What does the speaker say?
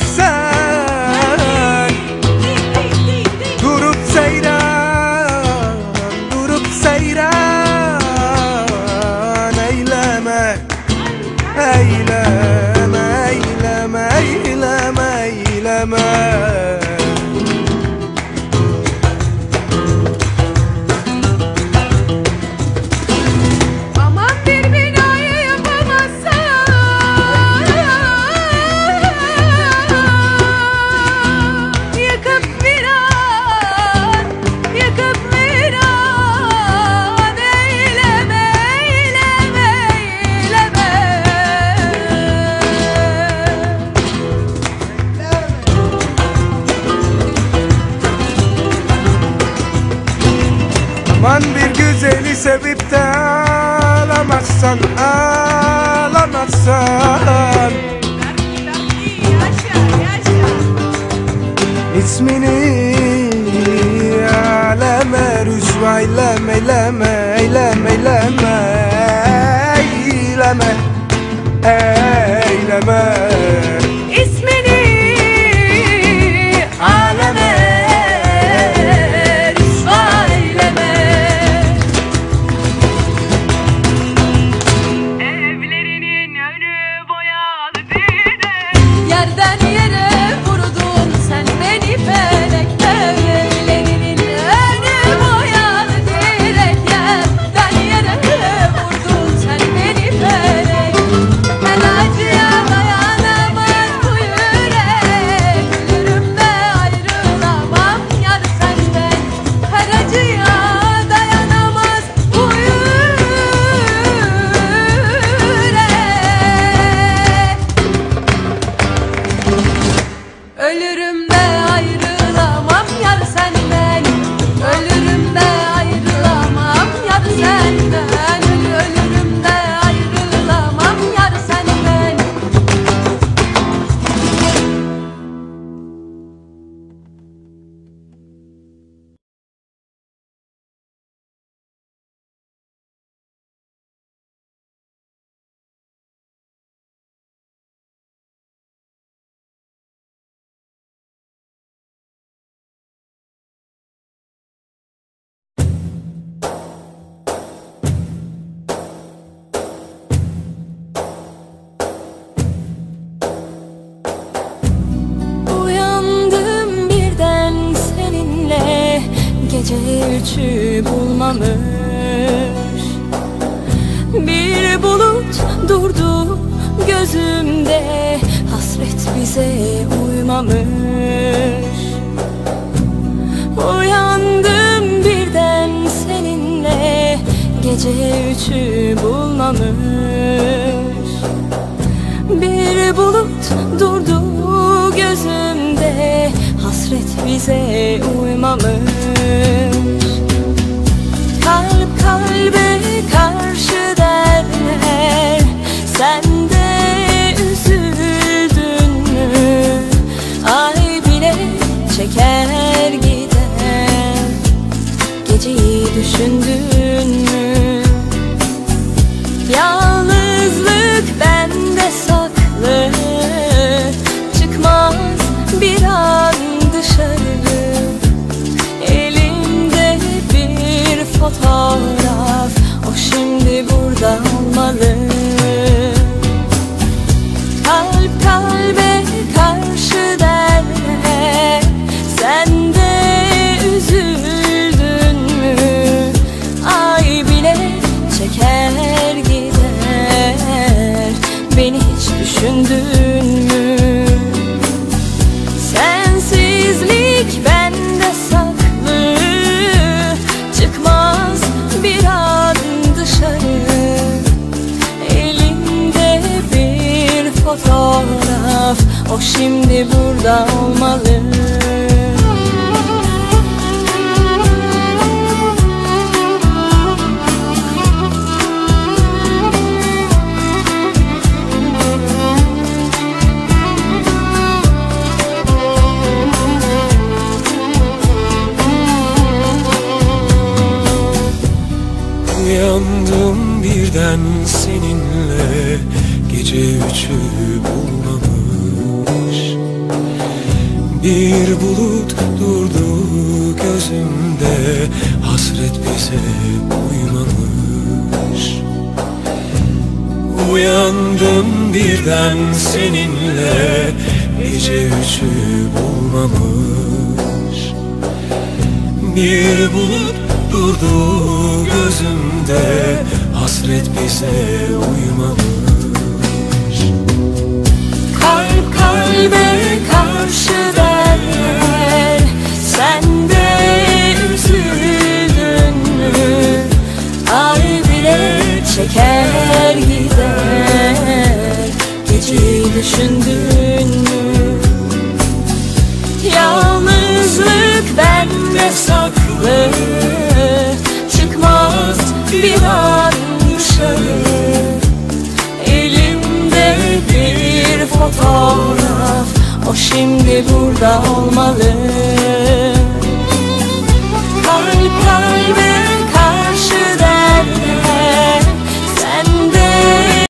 sen. Durup seyran, durup seyran eyleme, eyleme, eyleme, eyleme, eyleme. Aman bir güzeli sevip de ağlamazsan, ağlamazsan. İsmini aleme rüsva eyleme, eyleme, eyleme, eyleme, eyleme, eyleme. İsmini aleme rüsva eyleme. Evlerinin önü boyalı birde, yerden yere vurdun sen beni felekte. Evlerinin önü boyalı direk, yerden yere vurdun sen beni felek. Ben acıya dayanamaz bu yürek, ölürüm de ayrılamam yar senden. Her acıya dayanamaz bu yürek. Ölürüm de ayrılamam yar senden. Ölürüm de ayrılamam yar senden. Ölürüm de ayrılamam yar senden. Uyandım birden seninle, gece üçü bulmamış. Bir bulut durdu gözümde, hasret bize uymamış. Uyandım birden seninle, gece üçü bulmamış. Bir bulut durdu gözümde, hasret bize uymamış. Kalp kalbe karşı derler, sen de üzüldün mü? Ay bile çeker gider, geceyi düşündün mü? Yalnızlık bende saklı, çıkmaz bir an dışarı. Elimde bir fotoğraf, o şimdi burada olmalı. Kalp kalbe karşı derler, sen de üzüldün mü? Ay bile çeker gider, beni hiç düşündün mü? Sensizlik bende saklı, çıkmaz bir an dışarı. Elimde bir fotoğraf, o şimdi burada olmalı. Uyandım birden seninle, gece üçü bulmamış. Bir bulut durdu gözümde, hasret bize uymamış. Uyandım birden seninle, gece üçü bulmamış. Bir bulut durdu gözümde, hasret bize uymamış. Kalp kalbe karşı derler, sen de üzüldün mü? Ay bile çeker gider, geceyi düşündün mü? Yalnızlık bende saklı, çıkmaz bir an dışarı. Elimde bir fotoğraf, o şimdi burada olmalı.